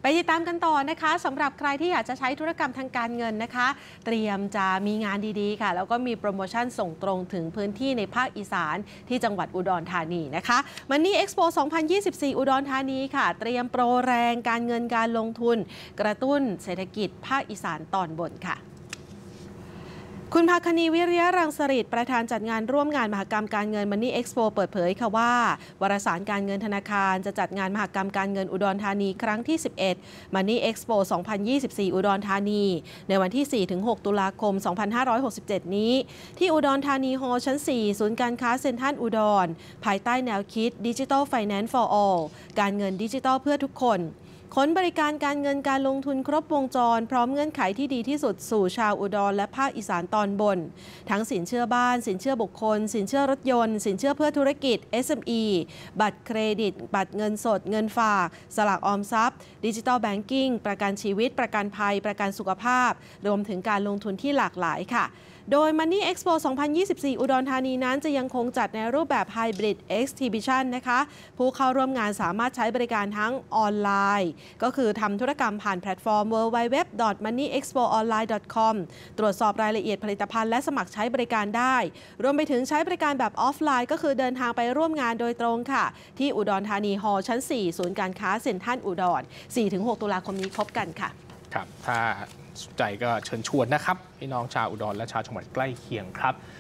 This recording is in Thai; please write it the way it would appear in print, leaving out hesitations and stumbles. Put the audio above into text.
ไปติดตามกันต่อนะคะสำหรับใครที่อยากจะใช้ธุรกรรมทางการเงินนะคะเตรียมจะมีงานดีๆค่ะแล้วก็มีโปรโมชั่นส่งตรงถึงพื้นที่ในภาคอีสานที่จังหวัดอุดรธานีนะคะ Money Expo 2024 อุดรธานีค่ะเตรียมโปรแรงการเงินการลงทุนกระตุ้นเศรษฐกิจภาคอีสานตอนบนค่ะคุณภาคณีวิริยะรังสฤษดิ์ประธานจัดงานร่วมงานมหกรรมการเงิน Money Expo เปิดเผยค่ะว่าวารสารการเงินธนาคารจะจัดงานมหกรรมการเงินอุดรธานีครั้งที่ 11 Money Expo 2024 อุดรธานีในวันที่ 4-6 ตุลาคม 2567 นี้ที่อุดรธานีฮอลล์ชั้น 4 ศูนย์การค้าเซ็นทรัลอุดรภายใต้แนวคิด Digital Finance for All การเงินดิจิทัลเพื่อทุกคนขนบริการการเงินการลงทุนครบวงจรพร้อมเงื่อนไขที่ดีที่สุดสู่ชาวอุดรและภาคอีสานตอนบนทั้งสินเชื่อบ้านสินเชื่อบุคคลสินเชื่อรถยนต์สินเชื่อเพื่อธุรกิจ SME บัตรเครดิตบัตรเงินสดเงินฝากสลากออมทรัพย์ดิจิทัลแบงกิ้งประกันชีวิตประกันภัยประกันสุขภาพรวมถึงการลงทุนที่หลากหลายค่ะโดย Money Expo 2024 อุดรธานีนั้นจะยังคงจัดในรูปแบบ Hybrid Exhibition นะคะผู้เข้าร่วมงานสามารถใช้บริการทั้งออนไลน์ก็คือทำธุรกรรมผ่านแพลตฟอร์ม www.moneyexpoonline.com ตรวจสอบรายละเอียดผลิตภัณฑ์และสมัครใช้บริการได้รวมไปถึงใช้บริการแบบออฟไลน์ก็คือเดินทางไปร่วมงานโดยตรงค่ะที่อุดรธานีฮอลล์ชั้น 4 ศูนย์การค้าเซ็นทรัลอุดร 4-6 ตุลาคมนี้พบกันค่ะครับถ้าสนใจก็เชิญชวนนะครับพี่น้องชาวอุดรและชาวจังหวัดใกล้เคียงครับ